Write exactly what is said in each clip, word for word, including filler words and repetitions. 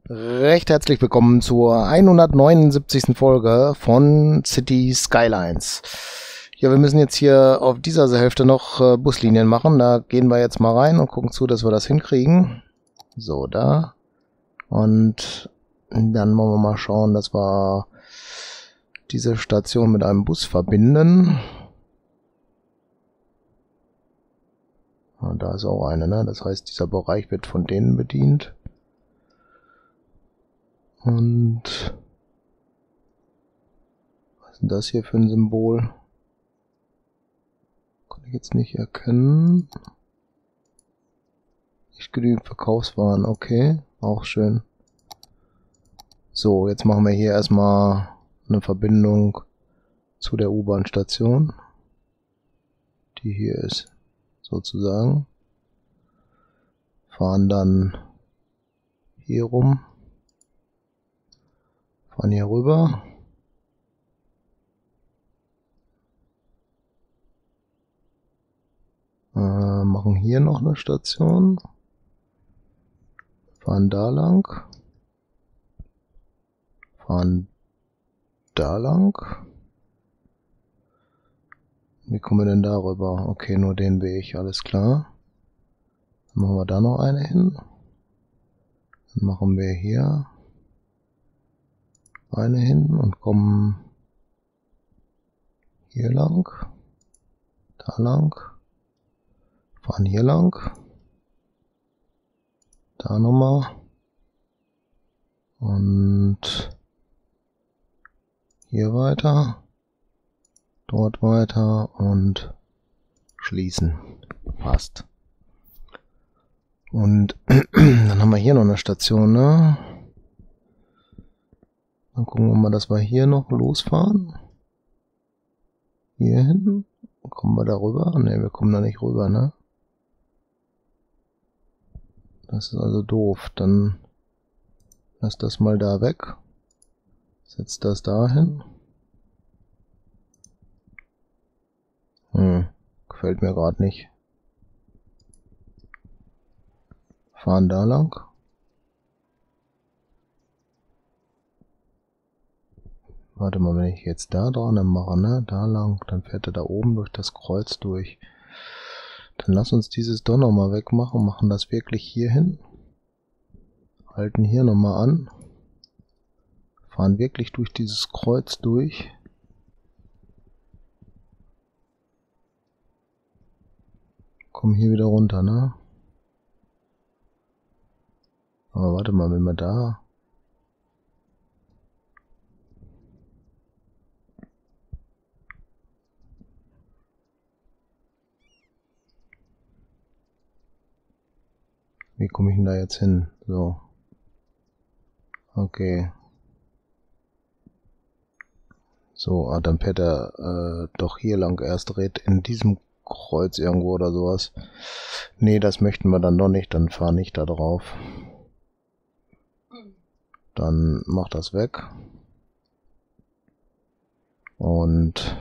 Recht herzlich willkommen zur hundertneunundsiebzigsten Folge von City Skylines. Ja, wir müssen jetzt hier auf dieser Hälfte noch äh, Buslinien machen. Da gehen wir jetzt mal rein und gucken zu, dass wir das hinkriegen. So, da. Und dann wollen wir mal schauen, dass wir diese Station mit einem Bus verbinden. Und da ist auch eine, ne? Das heißt, dieser Bereich wird von denen bedient. Und was ist denn das hier für ein Symbol? Kann ich jetzt nicht erkennen. Nicht genügend Verkaufswaren, okay, auch schön. So, jetzt machen wir hier erstmal eine Verbindung zu der U-Bahn-Station, die hier ist, sozusagen. Fahren dann hier rum. Fahren hier rüber. Äh, machen hier noch eine Station. Fahren da lang. Fahren da lang. Wie kommen wir denn darüber? Okay, nur den Weg, alles klar. Dann machen wir da noch eine hin. Dann machen wir hier eine hin und kommen hier lang, da lang, fahren hier lang, da nochmal und hier weiter, dort weiter und schließen. Passt. Und dann haben wir hier noch eine Station, ne? Dann gucken wir mal, dass wir hier noch losfahren. Hier hinten. Kommen wir da rüber? Ne, wir kommen da nicht rüber, ne? Das ist also doof. Dann lass das mal da weg. Setz das da hin. Hm, gefällt mir gerade nicht. Fahren da lang. Warte mal, wenn ich jetzt da dran mache, ne, da lang, dann fährt er da oben durch das Kreuz durch. Dann lass uns dieses doch nochmal wegmachen, machen das wirklich hier hin. Halten hier nochmal an. Fahren wirklich durch dieses Kreuz durch. Kommen hier wieder runter, ne? Aber warte mal, wenn wir da... Wie komme ich denn da jetzt hin? So. Okay. So, ah, dann fährt er äh, doch hier lang erst dreht in diesem Kreuz irgendwo oder sowas. Nee, das möchten wir dann doch nicht, dann fahr nicht da drauf. Dann mach das weg. Und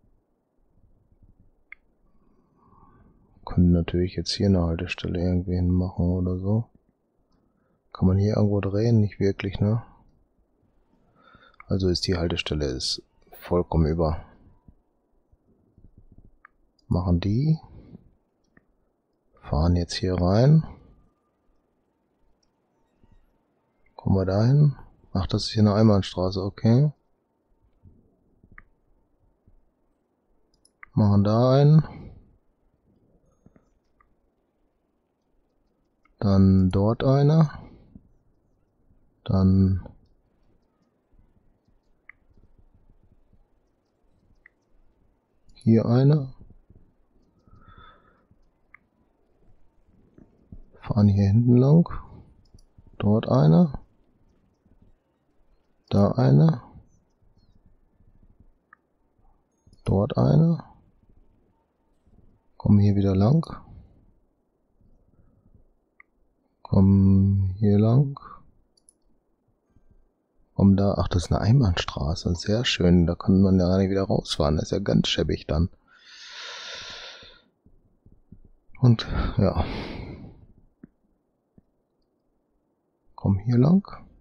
können natürlich jetzt hier eine Haltestelle irgendwie hinmachen oder so. Kann man hier irgendwo drehen? Nicht wirklich, ne? Also ist die Haltestelle ist vollkommen über. Machen die. Fahren jetzt hier rein. Kommen wir dahin? Ach, das ist hier eine Einbahnstraße, okay. Machen da ein. Dann dort eine. Dann hier eine. Fahren hier hinten lang. Dort eine. Da eine. Dort eine. Kommen hier wieder lang. Kommen hier lang. Kommen da. Ach, das ist eine Einbahnstraße. Sehr schön. Da kann man ja gar nicht wieder rausfahren. Das ist ja ganz schäbig dann. Und ja. Kommen hier lang.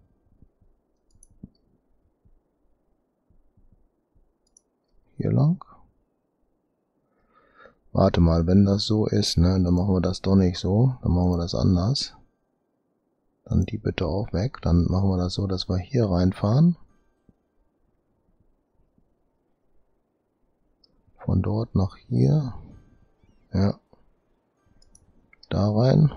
hier lang. Warte mal, wenn das so ist, ne, dann machen wir das doch nicht so. Dann machen wir das anders. Dann die bitte auch weg. Dann machen wir das so, dass wir hier reinfahren. Von dort nach hier. Ja. Da rein.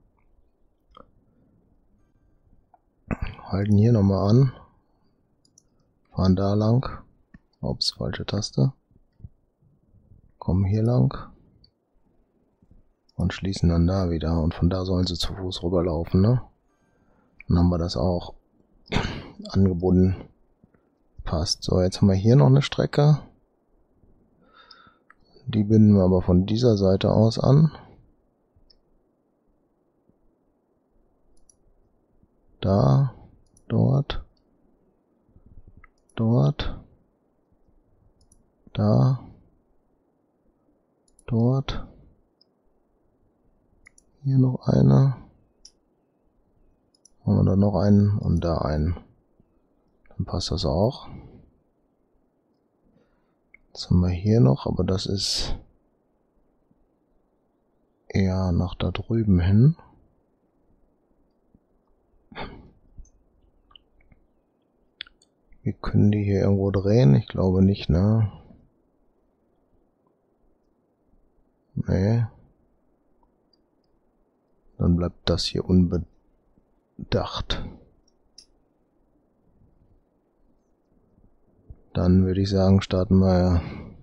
Halten hier nochmal an. Fahren da lang. Ups, falsche Taste. Kommen hier lang. Und schließen dann da wieder. Und von da sollen sie zu Fuß rüberlaufen, ne? Dann haben wir das auch angebunden. Passt. So, jetzt haben wir hier noch eine Strecke. Die binden wir aber von dieser Seite aus an. Da, dort, dort, da, dort. Hier noch eine. Haben wir da noch einen und da einen. Dann passt das auch. Jetzt haben wir hier noch, aber das ist eher nach da drüben hin. Wir können die hier irgendwo drehen? Ich glaube nicht, ne? Nee. Dann bleibt das hier unbedacht. Dann würde ich sagen, starten wir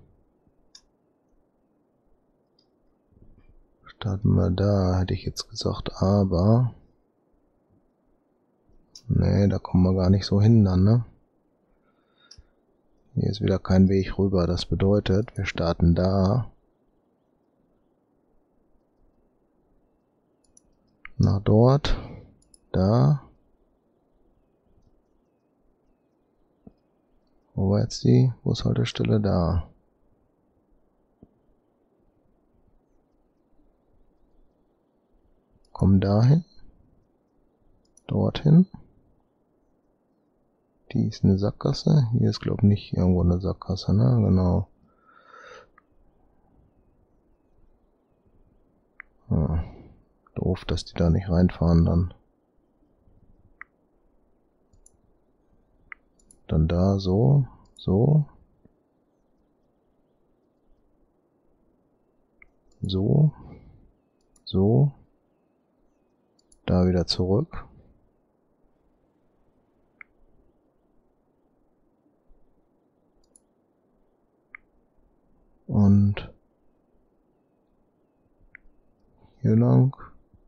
starten wir da, hätte ich jetzt gesagt, aber nee, da kommen wir gar nicht so hin dann, ne? Hier ist wieder kein Weg rüber, das bedeutet, wir starten da nach dort, da. Wo war jetzt die Bushaltestelle? Da. Kommen dahin. Dorthin. Die ist eine Sackgasse. Hier ist, glaube ich, nicht irgendwo eine Sackgasse, ne? Genau. Ja. Doof, dass die da nicht reinfahren dann. Dann da so, so. So. So. Da wieder zurück. Und hier lang.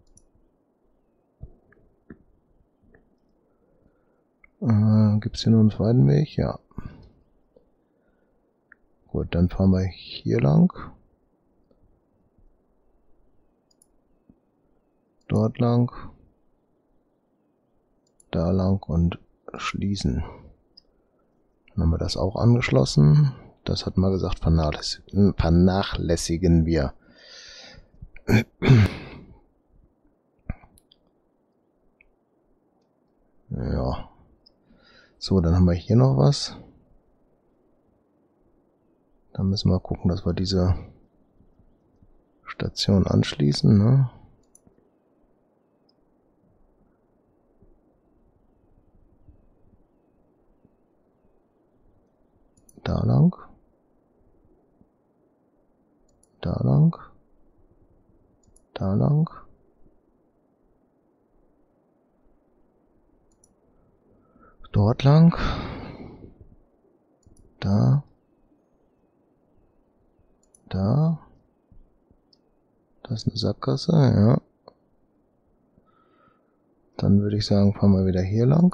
Äh, Gibt es hier noch einen zweiten Weg? Ja. Gut, dann fahren wir hier lang. Dort lang. Da lang und schließen. Dann haben wir das auch angeschlossen. Das hatten wir gesagt, vernachlässigen, vernachlässigen wir. Ja. So, dann haben wir hier noch was. Dann müssen wir gucken, dass wir diese Station anschließen, ne? Da lang. Da lang. Da lang. Dort lang. Da. Da. Das ist eine Sackgasse, ja. Dann würde ich sagen, fahren wir wieder hier lang.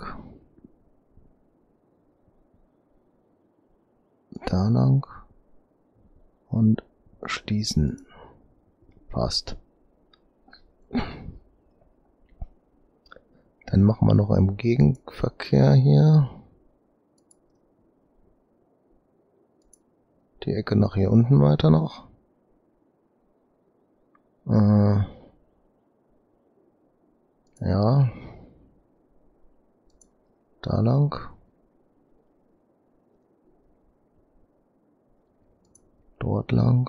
Da lang. Und schließen. Passt. Dann machen wir noch einen Gegenverkehr hier. Die Ecke nach hier unten weiter noch. Äh, ja. Da lang. dort lang.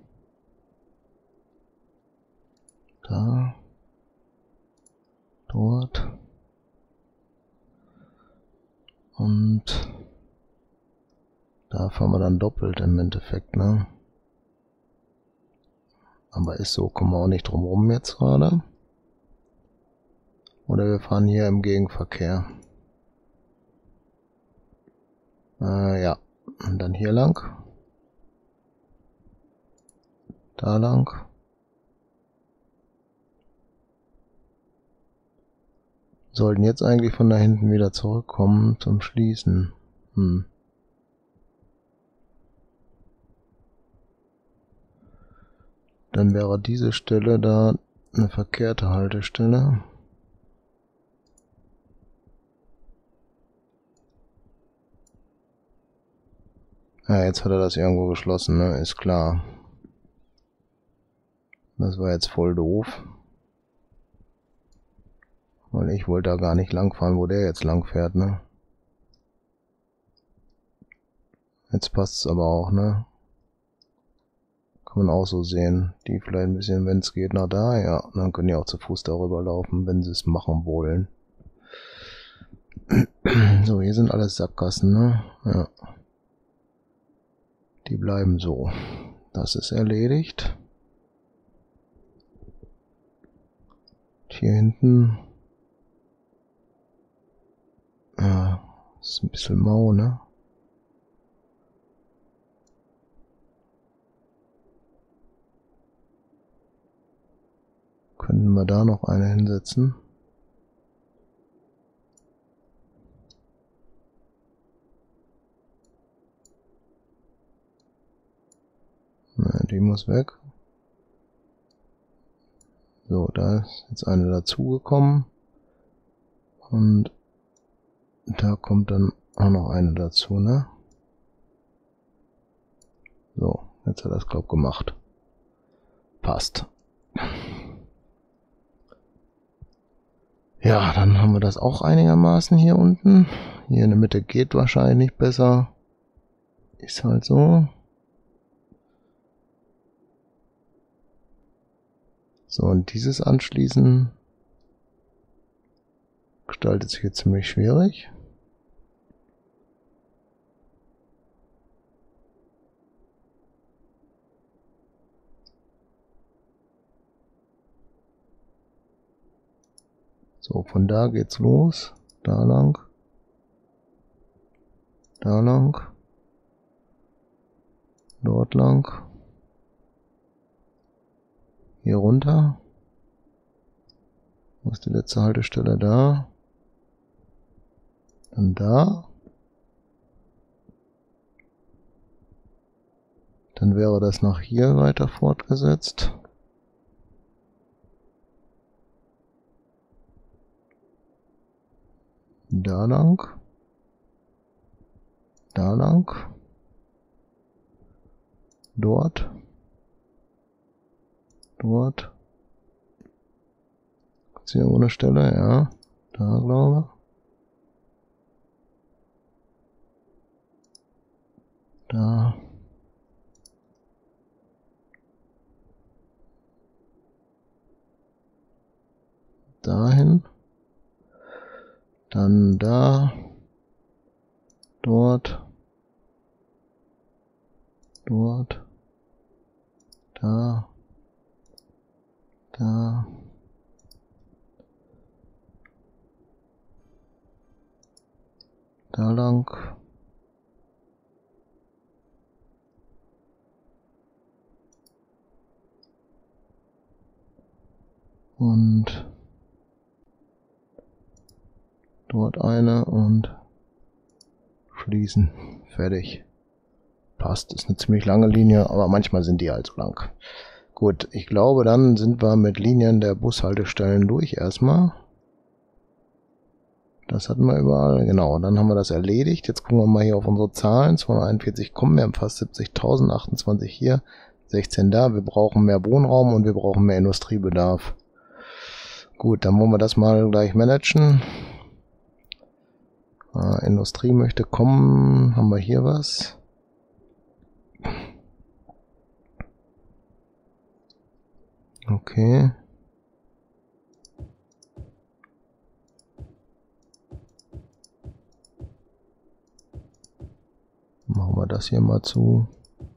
Da. Dort. Und da fahren wir dann doppelt im Endeffekt, ne? Aber ist so, kommen wir auch nicht drum rum jetzt gerade. Oder wir fahren hier im Gegenverkehr. Äh, ja. Und dann hier lang. Da lang. Sollten jetzt eigentlich von da hinten wieder zurückkommen zum Schließen. Hm. Dann wäre diese Stelle da eine verkehrte Haltestelle. Ja, jetzt hat er das irgendwo geschlossen, ne? Ist klar. Das war jetzt voll doof. Weil ich wollte da gar nicht lang fahren, wo der jetzt lang fährt, ne? Jetzt passt es aber auch, ne? Kann man auch so sehen. Die vielleicht ein bisschen, wenn es geht, nach da, ja. Dann können die auch zu Fuß darüber laufen, wenn sie es machen wollen. So, hier sind alles Sackgassen, ne? Ja. Die bleiben so. Das ist erledigt. Hier hinten. Ja, ist ein bisschen mau, ne? Könnten wir da noch eine hinsetzen? Na, die muss weg. So, da ist jetzt eine dazugekommen. Und da kommt dann auch noch eine dazu, ne? So, jetzt hat er das, glaub, gemacht. Passt. Ja, dann haben wir das auch einigermaßen hier unten. Hier in der Mitte geht wahrscheinlich nicht besser. Ist halt so. So, und dieses Anschließen gestaltet sich jetzt ziemlich schwierig. So, von da geht's los. Da lang. Da lang. Dort lang. Hier runter. Wo ist die letzte Haltestelle? Da. Dann da. Dann wäre das nach hier weiter fortgesetzt. Da lang. Da lang. Dort. Dort. Ist hier ohne Stelle, ja. Da, glaube ich. Da. Dahin. Dann da. Dort. Dort. Da. Da. Da lang. Und dort eine und schließen. Fertig. Passt. Ist eine ziemlich lange Linie, aber manchmal sind die halt so lang. Gut, ich glaube, dann sind wir mit Linien der Bushaltestellen durch erstmal. Das hatten wir überall. Genau, dann haben wir das erledigt. Jetzt gucken wir mal hier auf unsere Zahlen. zweihunderteinundvierzig kommen, wir haben fast siebzigtausend, achtundzwanzig hier, sechzehn da. Wir brauchen mehr Wohnraum und wir brauchen mehr Industriebedarf. Gut, dann wollen wir das mal gleich managen. Äh, Industrie möchte kommen. Haben wir hier was? Okay. Machen wir das hier mal zu.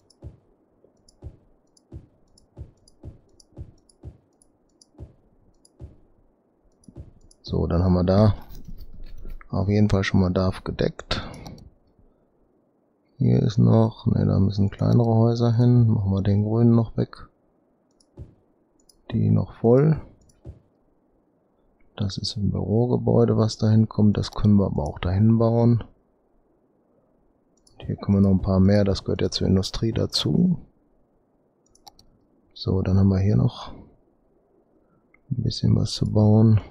So, dann haben wir da auf jeden Fall schon mal Darf gedeckt. Hier ist noch, ne, da müssen kleinere Häuser hin. Machen wir den grünen noch weg. Die noch voll. Das ist ein Bürogebäude, was da hinkommt. Das können wir aber auch dahin bauen. Und hier kommen noch ein paar mehr. Das gehört ja zur Industrie dazu. So, dann haben wir hier noch ein bisschen was zu bauen.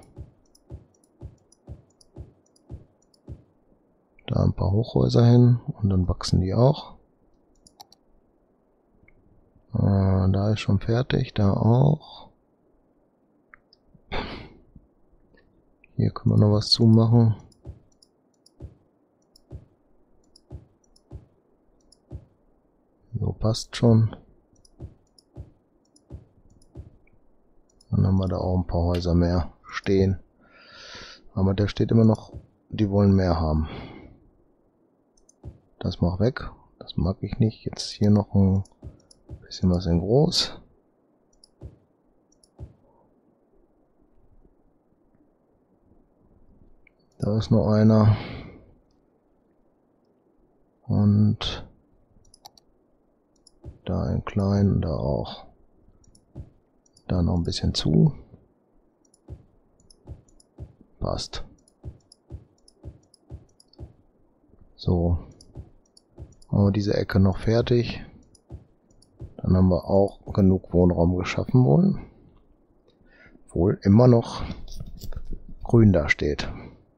Da ein paar Hochhäuser hin und dann wachsen die auch. Ah, da ist schon fertig, da auch. Hier können wir noch was zumachen. So, passt schon. Dann haben wir da auch ein paar Häuser mehr stehen. Aber der steht immer noch, die wollen mehr haben. Das mach weg. Das mag ich nicht. Jetzt hier noch ein bisschen was in groß. Da ist noch einer. Und da in klein, da auch. Da noch ein bisschen zu. Passt. So. Haben wir diese Ecke noch fertig. Dann haben wir auch genug Wohnraum geschaffen wohl. Obwohl immer noch grün da steht.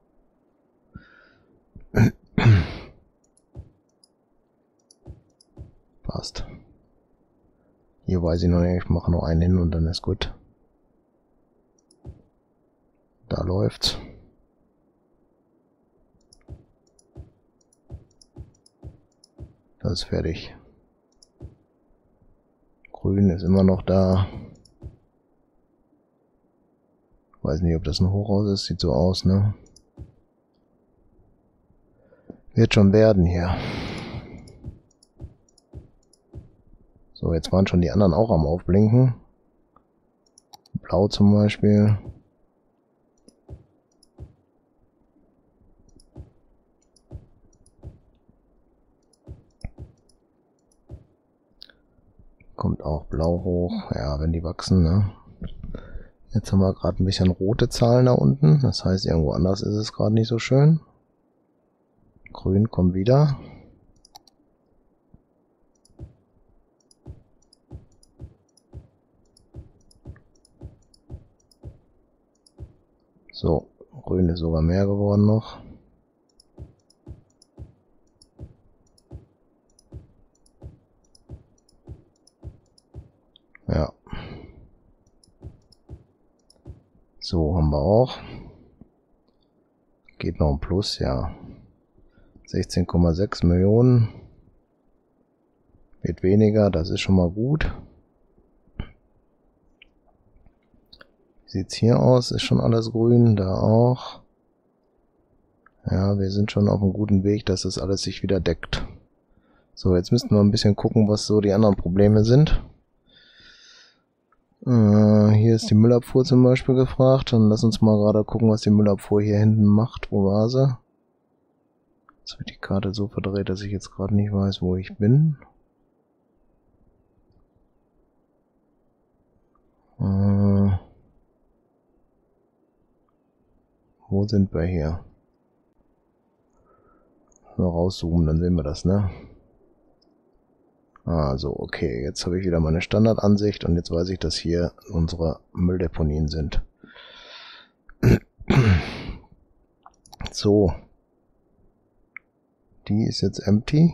Passt. Hier weiß ich noch nicht, ich mache noch einen hin und dann ist gut. Da läuft's. Das ist fertig. Grün ist immer noch da. Weiß nicht, ob das ein Hochhaus ist. Sieht so aus, ne? Wird schon werden hier. So, jetzt waren schon die anderen auch am Aufblinken. Blau zum Beispiel. Kommt auch blau hoch. Ja, wenn die wachsen, ne? Jetzt haben wir gerade ein bisschen rote Zahlen da unten. Das heißt, irgendwo anders ist es gerade nicht so schön. Grün kommt wieder. So, grün ist sogar mehr geworden noch. Ja. So, haben wir auch. Geht noch ein Plus, ja. sechzehn Komma sechs Millionen. Wird weniger, das ist schon mal gut. Wie sieht's hier aus? Ist schon alles grün, da auch. Ja, wir sind schon auf einem guten Weg, dass das alles sich wieder deckt. So, jetzt müssten wir ein bisschen gucken, was so die anderen Probleme sind. Äh, hier ist die Müllabfuhr zum Beispiel gefragt. Dann lass uns mal gerade gucken, was die Müllabfuhr hier hinten macht. Wo war sie? Jetzt wird die Karte so verdreht, dass ich jetzt gerade nicht weiß, wo ich bin. Äh, wo sind wir hier? Mal rauszoomen, dann sehen wir das, ne? Also, okay, jetzt habe ich wieder meine Standardansicht und jetzt weiß ich, dass hier unsere Mülldeponien sind. So. Die ist jetzt empty.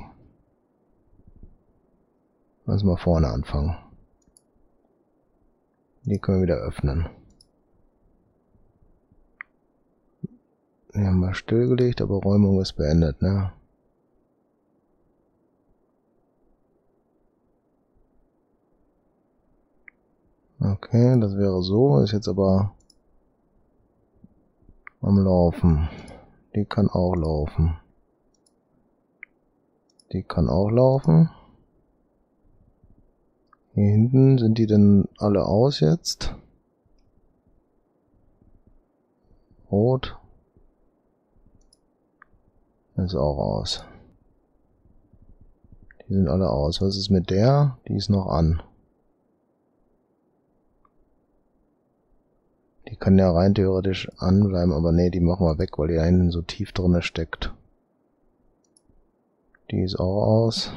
Lass mal vorne anfangen. Die können wir wieder öffnen. Die haben wir stillgelegt, aber Räumung ist beendet, ne? Okay, das wäre so. Ist jetzt aber am Laufen. Die kann auch laufen. Die kann auch laufen. Hier hinten, sind die denn alle aus jetzt? Rot. Ist auch aus. Die sind alle aus. Was ist mit der? Die ist noch an. Die kann ja rein theoretisch anbleiben, aber nee, die machen wir weg, weil die da hinten so tief drinne steckt. Die ist auch aus.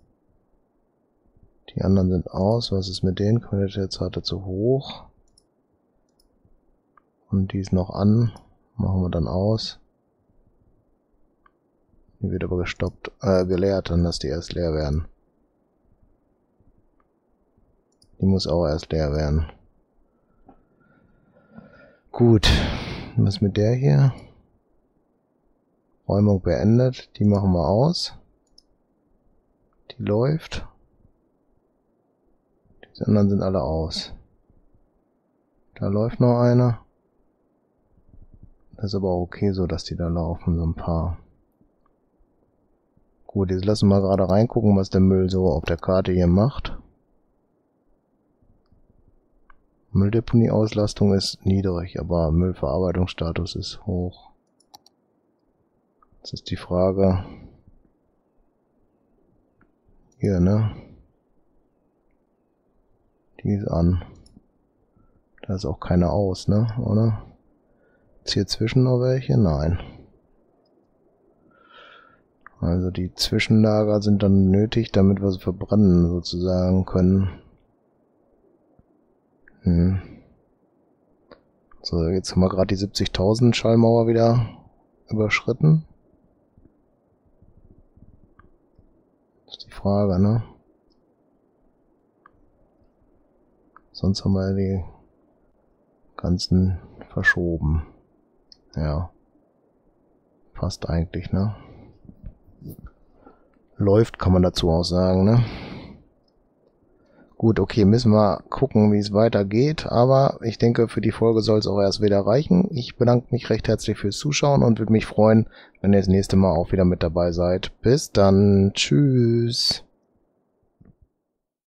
Die anderen sind aus. Was ist mit denen? Qualitätsrate zu hoch. Und die ist noch an. Machen wir dann aus. Die wird aber gestoppt, äh, geleert, dann dass die erst leer werden. Die muss auch erst leer werden. Gut. Was mit der hier? Räumung beendet. Die machen wir aus. Die läuft. Die anderen sind alle aus. Da läuft noch eine. Das ist aber auch okay so, dass die da laufen, so ein paar. Gut, jetzt lassen wir gerade reingucken, was der Müll so auf der Karte hier macht. Mülldeponieauslastung ist niedrig, aber Müllverarbeitungsstatus ist hoch. Jetzt ist die Frage. Hier, ne? Die ist an. Da ist auch keine aus, ne? Oder? Ist hier zwischen noch welche? Nein. Also die Zwischenlager sind dann nötig, damit wir sie verbrennen sozusagen können. Hm. So, jetzt haben wir gerade die siebzigtausend Schallmauer wieder überschritten. Das ist die Frage, ne? Sonst haben wir die ganzen verschoben. Ja. Passt eigentlich, ne? Läuft, kann man dazu auch sagen, ne? Gut, okay, müssen wir gucken, wie es weitergeht, aber ich denke, für die Folge soll es auch erst wieder reichen. Ich bedanke mich recht herzlich fürs Zuschauen und würde mich freuen, wenn ihr das nächste Mal auch wieder mit dabei seid. Bis dann, tschüss!